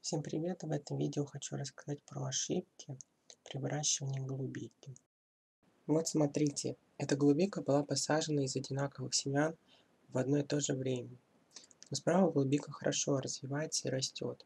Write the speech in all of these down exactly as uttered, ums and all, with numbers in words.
Всем привет! В этом видео хочу рассказать про ошибки при выращивании голубики. Вот смотрите, эта голубика была посажена из одинаковых семян в одно и то же время. Но справа голубика хорошо развивается и растет.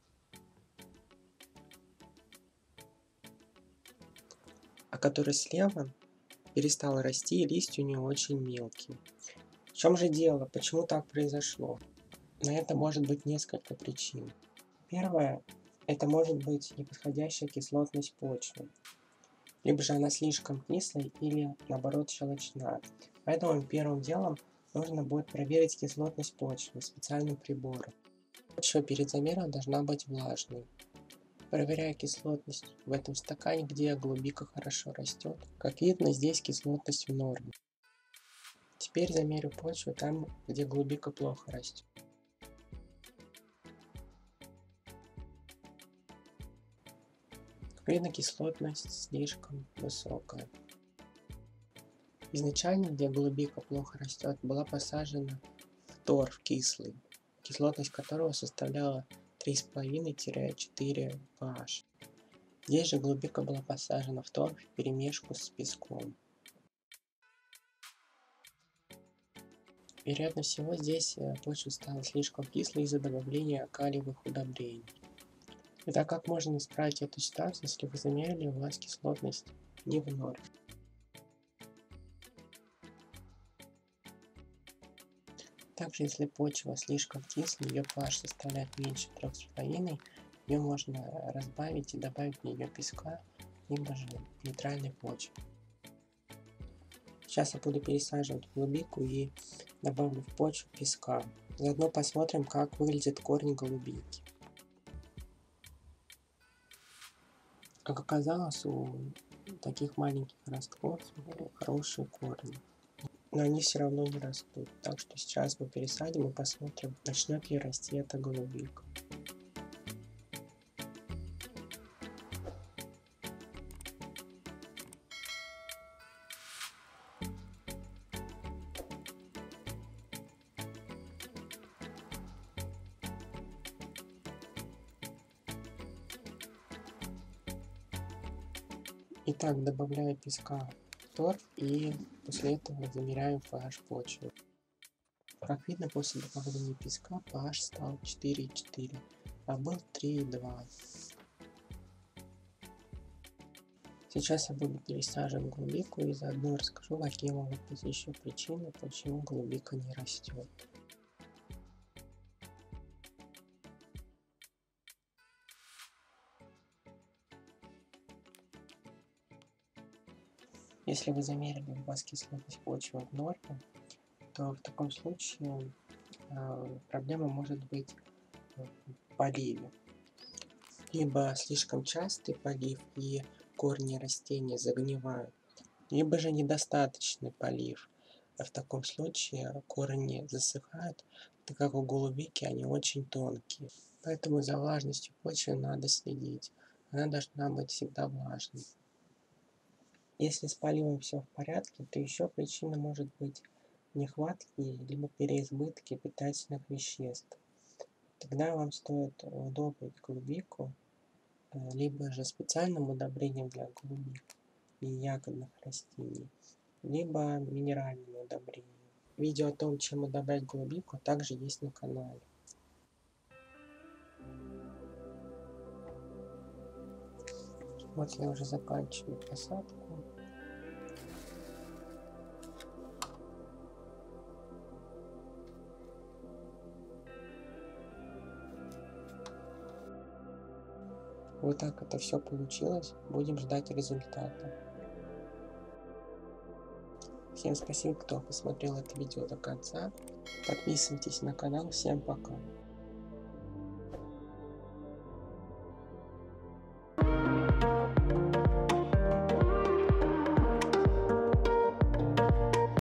А которая слева перестала расти, и листья у нее очень мелкие. В чем же дело? Почему так произошло? На это может быть несколько причин. Первое. Это может быть неподходящая кислотность почвы. Либо же она слишком кислая или наоборот щелочная. Поэтому первым делом нужно будет проверить кислотность почвы специальным прибором. Почва перед замером должна быть влажной. Проверяю кислотность в этом стакане, где голубика хорошо растет. Как видно, здесь кислотность в норме. Теперь замерю почву там, где голубика плохо растет. Видно, кислотность слишком высокая. Изначально, где голубика плохо растет, была посажена в торф кислый, кислотность которого составляла три и пять - четыре pH. Здесь же голубика была посажена в торф вперемешку с песком. Вероятно всего, здесь почва стала слишком кислой из-за добавления калиевых удобрений. Итак, как можно исправить эту ситуацию, если вы замерили, у вас кислотность не в норме? Также, если почва слишком кислая, ее pH составляет меньше трёх с половиной, ее можно разбавить и добавить в нее песка, либо же нейтральной почвы. Сейчас я буду пересаживать голубику и добавлю в почву песка. Заодно посмотрим, как выглядит корень голубики. Как оказалось, у таких маленьких ростков хорошие корни. Но они все равно не растут. Так что сейчас мы пересадим и посмотрим, начнет ли расти эта голубика. Итак, добавляю песка в торф и после этого замеряю pH почвы. Как видно, после добавления песка pH стал четыре и четыре, а был три и два. Сейчас я буду пересаживать голубику и заодно расскажу, какие могут быть еще причины, почему голубика не растет. Если вы замерили, у вас кислотность почвы в норме, то в таком случае э, проблема может быть в поливе. Либо слишком частый полив и корни растения загнивают, либо же недостаточный полив. А в таком случае корни засыхают, так как у голубики они очень тонкие. Поэтому за влажностью почвы надо следить. Она должна быть всегда влажной. Если с поливом все в порядке, то еще причина может быть нехватки либо переизбытки питательных веществ. Тогда вам стоит удобрить голубику либо же специальным удобрением для голубик и ягодных растений, либо минеральным удобрением. Видео о том, чем удобрять голубику, также есть на канале. Вот я уже заканчиваю посадку. Вот так это все получилось. Будем ждать результата. Всем спасибо, кто посмотрел это видео до конца. Подписывайтесь на канал. Всем пока.